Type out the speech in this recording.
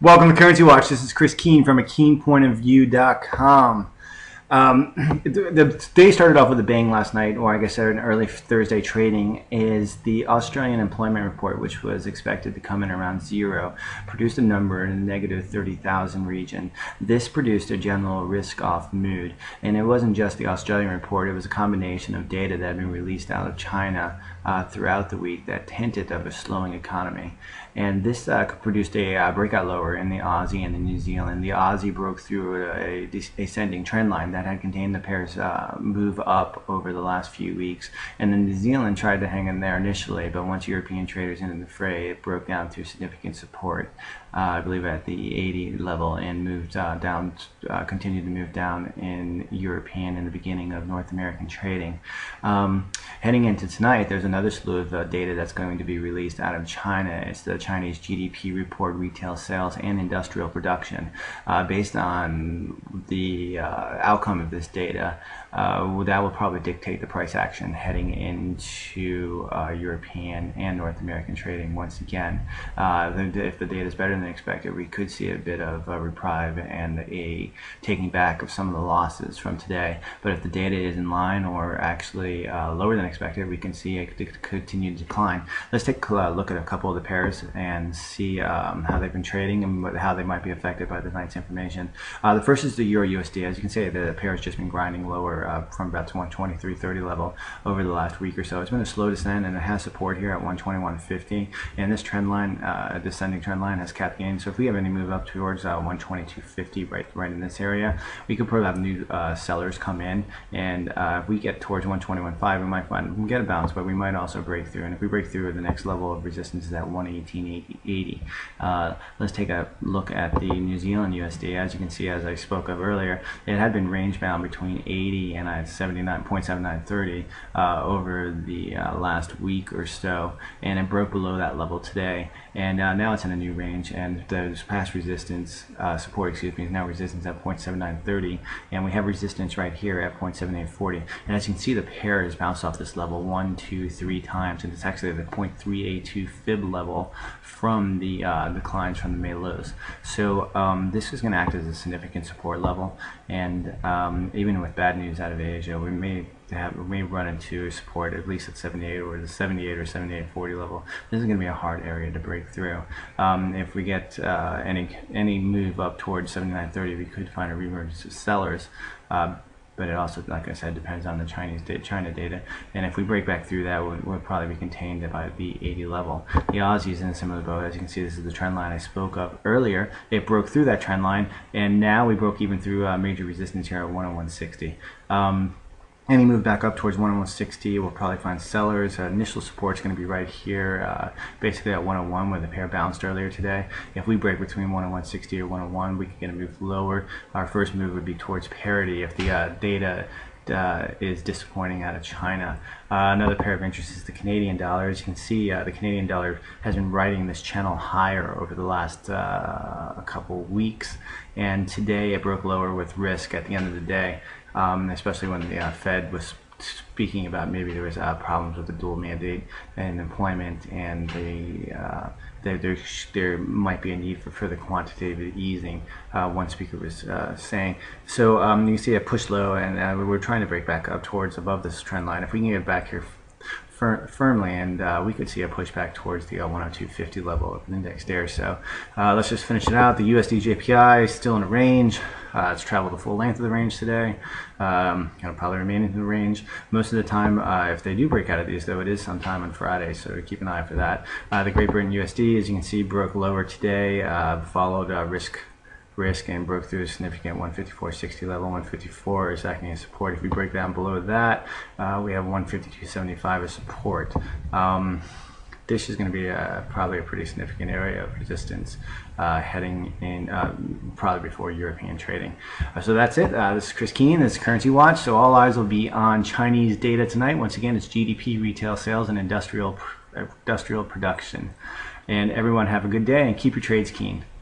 Welcome to Currency Watch. This is Chris Keane from KeanePointOfView.com. The day started off with a bang last night, or I guess an early Thursday trading, is the Australian employment report, which was expected to come in around zero, produced a number in the negative 30,000 region. This produced a general risk-off mood, and it wasn't just the Australian report, it was a combination of data that had been released out of China throughout the week that hinted of a slowing economy. And this produced a breakout lower in the Aussie and the New Zealand. The Aussie broke through a ascending trend line that had contained the pairs move up over the last few weeks. And then New Zealand tried to hang in there initially, but once European traders entered the fray, it broke down to significant support, I believe at the 80 level, and moved down, continued to move down in European and the beginning of North American trading. Heading into tonight, there's another slew of data that's going to be released out of China. It's the Chinese GDP report, retail sales, and industrial production. Based on the outcome of this data, that will probably dictate the price action heading into European and North American trading once again. If the data is better than expected, we could see a bit of a reprieve and a taking back of some of the losses from today. But if the data is in line or actually lower than expected, we can see a continued decline. Let's take a look at a couple of the pairs and see how they've been trading and how they might be affected by tonight's information. The first is the Euro USD. As you can see, the pair has just been grinding lower from about 123.30 level over the last week or so. It's been a slow descent, and it has support here at 121.50. And this trend line, descending trend line, has cap gain. So if we have any move up towards 122.50, right in this area, we could probably have new sellers come in. And if we get towards 121.5, we might get a bounce, but we might also break through. And if we break through, the next level of resistance is at 118.80. Let's take a look at the New Zealand USD. As you can see, as I spoke of earlier, it had been range bound between 80 and 79.7930 over the last week or so, and it broke below that level today. And now it's in a new range, and the past resistance, support, is now resistance at 0.7930, and we have resistance right here at 0.7840. And as you can see, the pair has bounced off this level 1, 2, 3 times, and it's actually the 0.382 fib level from the declines from the May lows. So this is going to act as a significant support level, and even with bad news out of Asia, we may run into support at least at 78 or the 78 or 78.40 level. This is going to be a hard area to break through. If we get any move up towards 79.30, we could find a reemergence of sellers. But it also, like I said, depends on the China data. And if we break back through that, we'll probably be contained by the 80 level. The Aussie is in a similar boat. As you can see, this is the trend line I spoke of earlier. It broke through that trend line, and now we broke even through major resistance here at 101.60. Any move back up towards 101.60, we'll probably find sellers. Initial support is going to be right here, basically at 101, where the pair bounced earlier today. If we break between 101.60 or 101, we can get a move lower. Our first move would be towards parity if the data is disappointing out of China. Another pair of interest is the Canadian dollar. As you can see, the Canadian dollar has been riding this channel higher over the last couple weeks, and today it broke lower with risk at the end of the day. Especially when the Fed was speaking about maybe there was problems with the dual mandate and employment, and there might be a need for further quantitative easing, one speaker was saying. So you can see a push low, and we're trying to break back up towards above this trend line. If we can get back here firmly, and we could see a pushback towards the 102.50 level of the index there. So let's just finish it out. The USD JPI is still in a range. It's traveled the full length of the range today. It'll probably remain in the range most of the time. If they do break out of these, though, it is sometime on Friday, so keep an eye for that. The Great Britain USD, as you can see, broke lower today, followed risk and broke through a significant 154.60 level. 154 is acting as support. If we break down below that, we have 152.75 as support. This is going to be probably a pretty significant area of resistance heading in probably before European trading. So that's it. This is Chris Keane. This is Currency Watch. So all eyes will be on Chinese data tonight. Once again, it's GDP, retail sales, and industrial production. And everyone have a good day and keep your trades keen.